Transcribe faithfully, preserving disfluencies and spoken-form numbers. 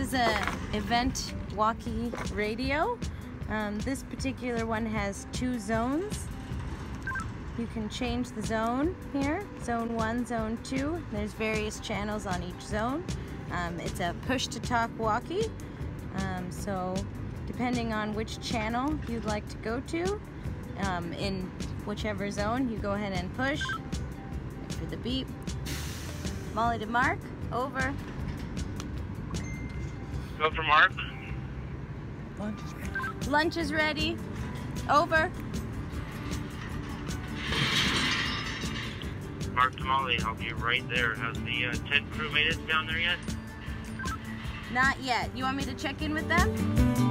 is a event walkie radio. Um, this particular one has two zones. You can change the zone here, zone one, zone two. There's various channels on each zone. Um, it's a push-to-talk walkie, um, so depending on which channel you'd like to go to, um, in whichever zone, you go ahead and push. Wait for the beep. Molly to Mark, over. Go for Mark. Lunch is ready. Lunch is ready, over. Mark to Molly, I'll be right there. Has the uh, tent crew made it down there yet? Not yet. You want me to check in with them?